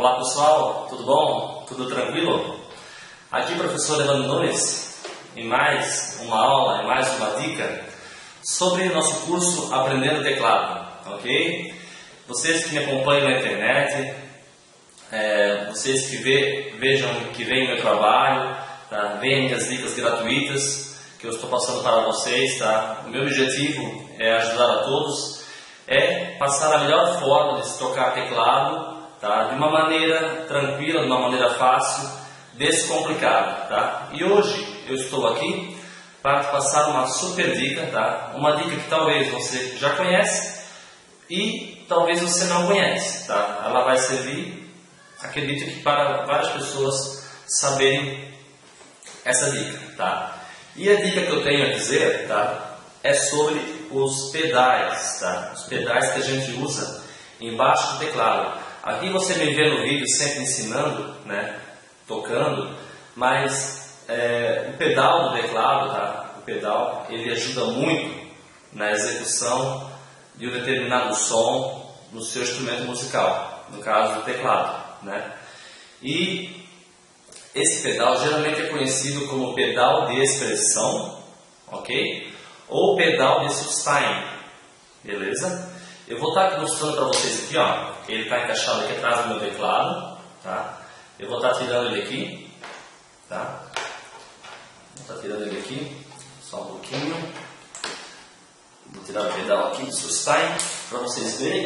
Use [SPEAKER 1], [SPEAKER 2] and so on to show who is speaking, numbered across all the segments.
[SPEAKER 1] Olá pessoal, tudo bom? Tudo tranquilo? Aqui professor Evandro Nunes, em mais uma aula, em mais uma dica sobre nosso curso Aprendendo Teclado, ok? Vocês que me acompanham na internet, vocês que vejam, que veem meu trabalho, tá? Veem minhas dicas gratuitas que eu estou passando para vocês, tá? O meu objetivo é ajudar a todos, é passar a melhor forma de se tocar teclado, tá? De uma maneira tranquila, de uma maneira fácil, descomplicada, tá? E hoje eu estou aqui para te passar uma super dica, tá? Uma dica que talvez você já conhece e talvez você não conhece, tá? Ela vai servir, acredito que para várias pessoas saberem essa dica, tá? E a dica que eu tenho a dizer, tá? É sobre os pedais, tá? Os pedais que a gente usa embaixo do teclado. Aqui você me vê no vídeo sempre ensinando, né? Tocando, mas o pedal do teclado, tá? O pedal, ele ajuda muito na execução de um determinado som no seu instrumento musical, no caso do teclado, né? E esse pedal geralmente é conhecido como pedal de expressão, ok? Ou pedal de sustain, beleza? Eu vou estar aqui mostrando para vocês aqui, ó. Ele está encaixado aqui atrás do meu teclado, tá? Eu vou estar tirando ele aqui, tá? Vou estar tirando ele aqui, só um pouquinho. Vou tirar o pedal aqui de sustain para vocês verem.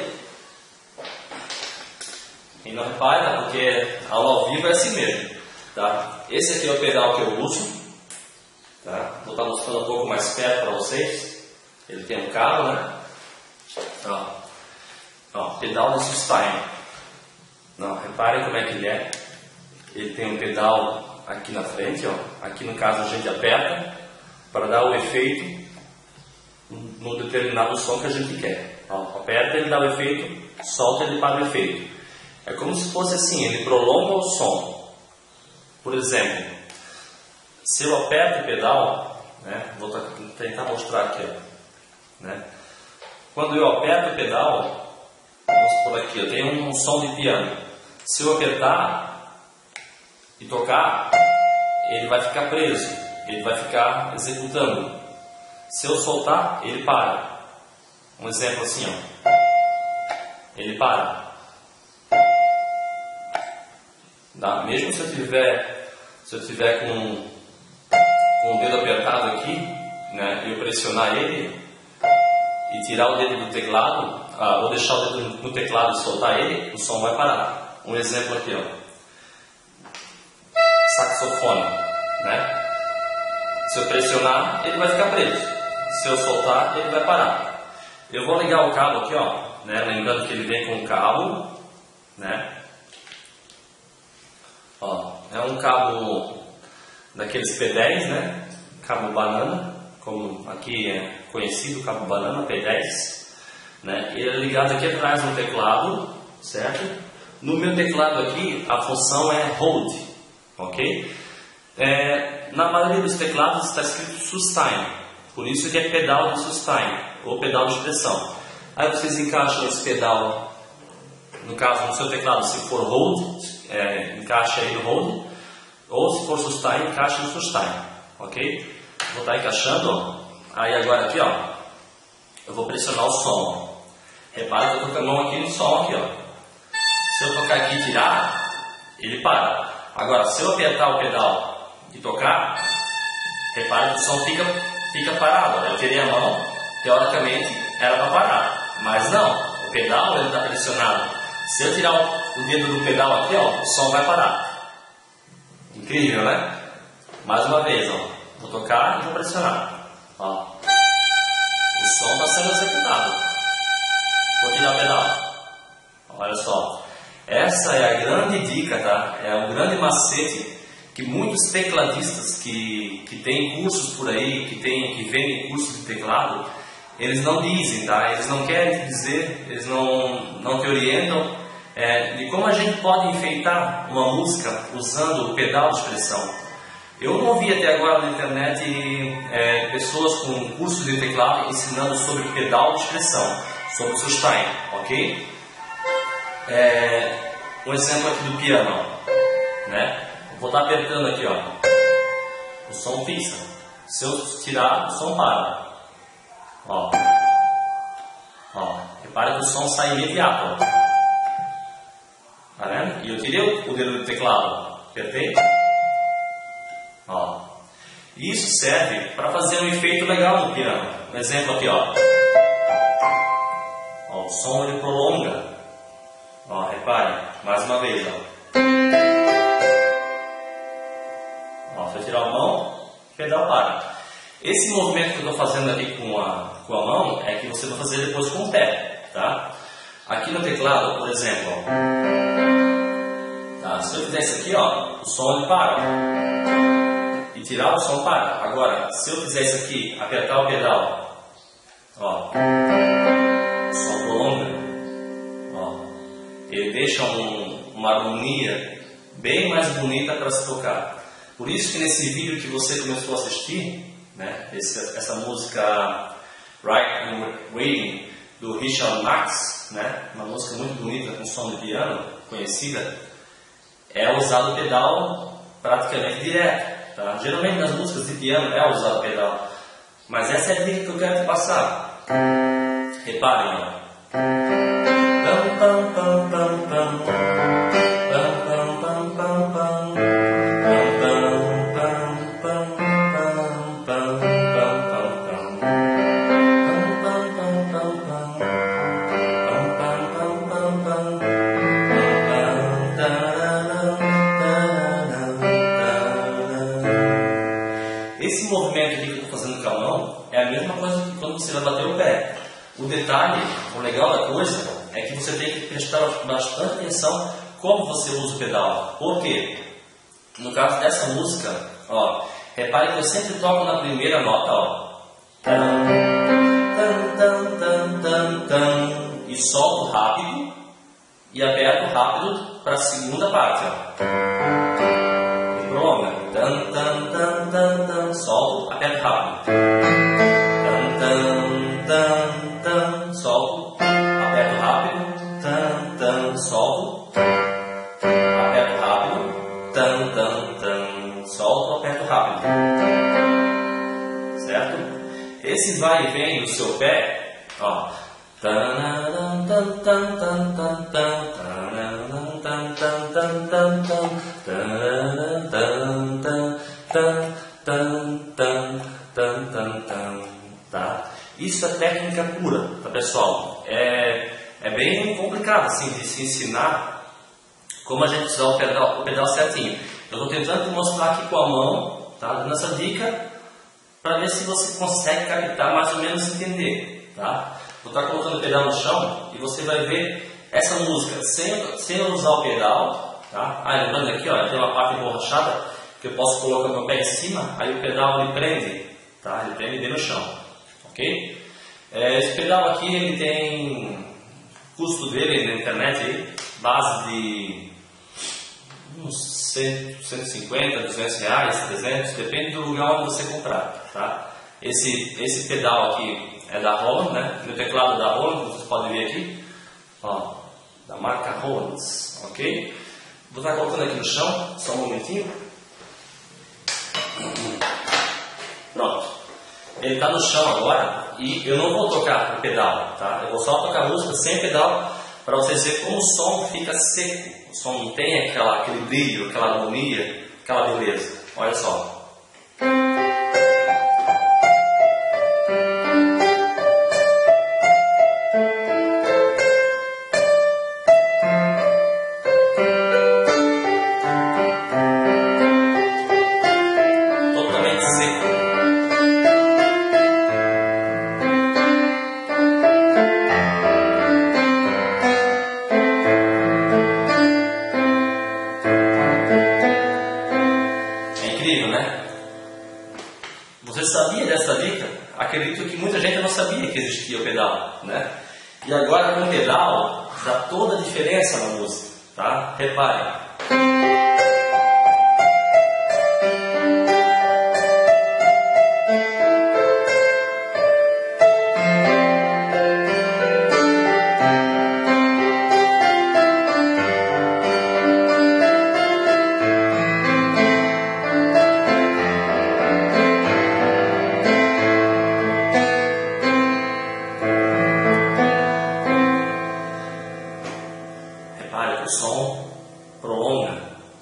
[SPEAKER 1] E não repara, porque a aula ao vivo é assim mesmo, tá? Esse aqui é o pedal que eu uso, tá? Vou estar mostrando um pouco mais perto para vocês. Ele tem um cabo, né? Ó, pedal de sustain. Não, reparem como é que ele é. Ele tem um pedal aqui na frente, ó. Aqui no caso a gente aperta para dar o efeito no determinado som que a gente quer. Ó, aperta, ele dá o efeito, solta, ele para o efeito. É como se fosse assim, ele prolonga o som. Por exemplo, se eu aperto o pedal, né, vou tentar mostrar aqui, ó, né? Quando eu aperto o pedal, vamos por aqui, eu tenho um som de piano. Se eu apertar e tocar, ele vai ficar preso, ele vai ficar executando. Se eu soltar, ele para. Um exemplo assim, ó. Ele para. Tá? Mesmo se eu tiver com o dedo apertado aqui, né, e eu pressionar ele e tirar o dedo do teclado, ou deixar o dedo no teclado e soltar ele, o som vai parar. Um exemplo aqui, ó. Saxofone, né? Se eu pressionar, ele vai ficar preso. Se eu soltar, ele vai parar. Eu vou ligar o cabo aqui, ó, né? Lembrando que ele vem com um cabo, né? Ó, é um cabo daqueles P10, né? Cabo banana, como aqui é conhecido, cabo banana P10, né? Ele é ligado aqui atrás no teclado, certo? No meu teclado aqui, a função é hold, ok? Na maioria dos teclados está escrito sustain, por isso que é pedal de sustain, ou pedal de expressão. Aí vocês encaixam esse pedal, no caso no seu teclado, se for hold, encaixa aí no hold, ou se for sustain, encaixa no sustain, ok? Vou estar encaixando, ó. Aí agora aqui, ó, eu vou pressionar o som. Repara que eu estou com a mão aqui no som aqui, ó. Se eu tocar aqui e tirar, ele para. Agora, se eu apertar o pedal e tocar, repara que o som fica parado. Eu tirei a mão, teoricamente era para parar, mas não. O pedal ele está pressionado. Se eu tirar o dedo do pedal aqui, ó, o som vai parar. Incrível, né? Mais uma vez, ó. Vou tocar e vou pressionar. Ó. O som está sendo executado. Vou tirar o pedal. Olha só. Essa é a grande dica, tá? É um grande macete que muitos tecladistas que têm cursos por aí, que vendem cursos de teclado, eles não dizem, tá? Eles não querem te dizer, eles não te orientam de como a gente pode enfeitar uma música usando o pedal de expressão. Eu não vi até agora na internet pessoas com cursos de teclado ensinando sobre pedal de expressão, sobre sustain, ok? Um exemplo aqui do piano, ó, né? Vou estar apertando aqui, ó. O som fixa. Se eu tirar, o som para. Ó. Ó. Repare que o som sai imediato, ó. Tá vendo? E eu tirei o dedo do teclado. Apertei. Ó. Isso serve para fazer um efeito legal no piano. Um exemplo aqui, ó. Ó, o som ele prolonga. Ó, repare. Mais uma vez, ó. Ó, se eu tirar a mão, o pedal para. Esse movimento que eu estou fazendo aqui com a mão é que você vai fazer depois com o pé, tá? Aqui no teclado, por exemplo, ó, tá? Se eu fizer isso aqui, ó, o som ele para. E tirar o som para. Agora, se eu fizer isso aqui, apertar o pedal, ó, o som prolonga, ó, ele deixa uma harmonia bem mais bonita para se tocar. Por isso que nesse vídeo que você começou a assistir, né, essa música Right and Waiting do Richard Marx, né, uma música muito bonita com som de piano, conhecida, é usado o pedal praticamente direto. Tá? Geralmente nas músicas de piano é usado o pedal, mas essa é a dica que eu quero te passar. Reparem, ó. Pam, pam, pam, pam, pam. Pam, pam, pam, pam, pam. Esse movimento aqui que eu estou fazendo com a mão é a mesma coisa que quando você vai bater o pé. O detalhe, o legal da coisa é que você tem que prestar bastante atenção como você usa o pedal. Por quê? No caso dessa música, ó, repare que eu sempre toco na primeira nota, ó. E solto rápido e aperto rápido para a segunda parte, ó. E prolonga. Solto, aperto rápido. Solto, aperto rápido. Solto, aperto rápido. Solto, aperto rápido. Certo? Esse vai e vem do seu pé, ó. Tá? Isso é técnica pura, tá, pessoal? É bem complicado assim de se ensinar como a gente usar o pedal certinho. Eu estou tentando te mostrar aqui com a mão, tá? Dando essa dica para ver se você consegue captar, mais ou menos entender, tá? Vou estar colocando o pedal no chão e você vai ver essa música sem eu usar o pedal, tá? Lembrando aqui, ó, tem uma parte emborrachada que eu posso colocar meu pé em cima, aí o pedal ele prende, tá? Ele prende bem no chão, ok? Esse pedal aqui ele tem custo dele na internet aí, base de uns 150, 200 reais, 300, depende do lugar onde você comprar, tá? Esse pedal aqui é da Roland, né? Meu teclado é da Roland, vocês podem ver aqui, ó, da marca Roland, ok? Vou estar colocando aqui no chão, só um momentinho. Pronto, ele está no chão agora e eu não vou tocar o pedal, tá? Eu vou só tocar a música sem pedal para vocês verem como o som fica seco. O som não tem aquele brilho, aquela harmonia, aquela beleza. Olha só. Totalmente seco. Você sabia dessa dica? Acredito que muita gente não sabia que existia o pedal, né? E agora com o pedal dá toda a diferença na música, tá? Repare. o som, prolonga.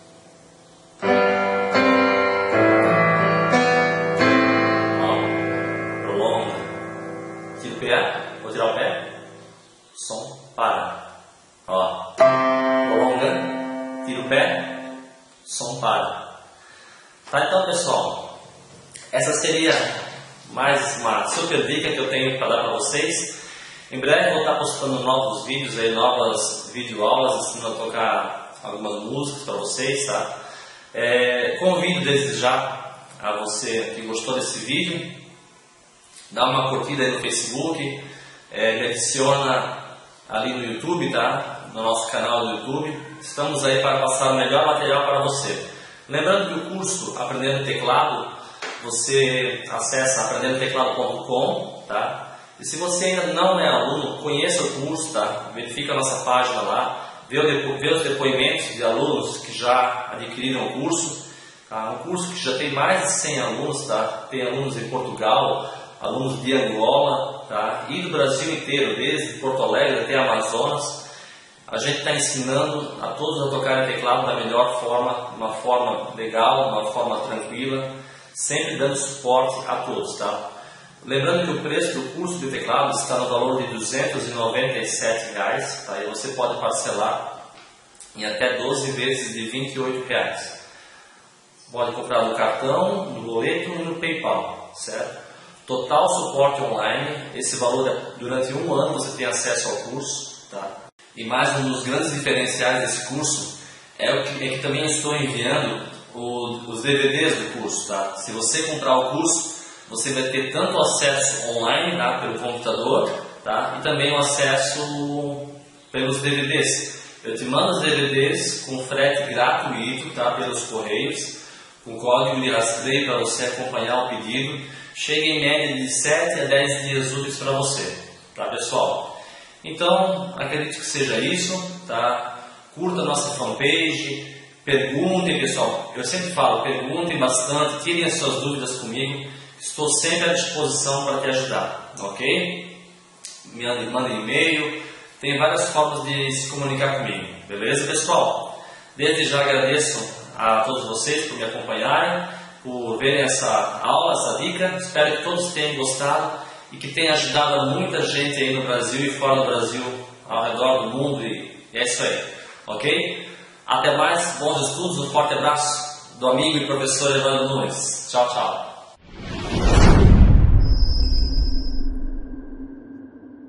[SPEAKER 1] Ó, prolonga. Tira o pé, vou tirar o pé, som, para. Ó, prolonga, tira o pé, som, para. Tá, então pessoal, essa seria mais uma super dica que eu tenho para dar para vocês. Em breve vou estar postando novos vídeos, aí, novas videoaulas, ensinando a tocar algumas músicas para vocês, tá? Convido desde já a você que gostou desse vídeo, dá uma curtida aí no Facebook, me adiciona ali no YouTube, tá? No nosso canal do YouTube. Estamos aí para passar o melhor material para você. Lembrando que o curso Aprendendo Teclado, você acessa aprendendoteclado.com, tá? E se você ainda não é aluno, conheça o curso, tá? Verifica a nossa página lá, vê os depoimentos de alunos que já adquiriram o curso, tá? Um curso que já tem mais de 100 alunos, tá? Tem alunos em Portugal, alunos de Angola, tá? E do Brasil inteiro, desde Porto Alegre até Amazonas. A gente está ensinando a todos a tocarem teclado da melhor forma, de uma forma legal, de uma forma tranquila, sempre dando suporte a todos, tá? Lembrando que o preço do curso de teclado está no valor de R$ 297, tá? E você pode parcelar em até 12 vezes de R$ 28. Pode comprar no cartão, no boleto e no PayPal, certo? Total suporte online, esse valor durante um ano você tem acesso ao curso, tá? E mais um dos grandes diferenciais desse curso é que também estou enviando os DVDs do curso, tá? Se você comprar o curso, você vai ter tanto acesso online, tá? Pelo computador, tá? E também o acesso pelos DVDs. Eu te mando os DVDs com frete gratuito, tá? Pelos correios, com código de rastreio para você acompanhar o pedido. Chega em média de 7 a 10 dias úteis para você, tá, pessoal? Então, acredito que seja isso, tá? Curta a nossa fanpage, perguntem, pessoal. Eu sempre falo, perguntem bastante, tirem as suas dúvidas comigo. Estou sempre à disposição para te ajudar, ok? Me mandem e-mail, tem várias formas de se comunicar comigo, beleza, pessoal? Desde já agradeço a todos vocês por me acompanharem, por verem essa aula, essa dica. Espero que todos tenham gostado e que tenha ajudado muita gente aí no Brasil e fora do Brasil, ao redor do mundo, e é isso aí, ok? Até mais, bons estudos, um forte abraço do amigo e professor Evandro Nunes. Tchau, tchau.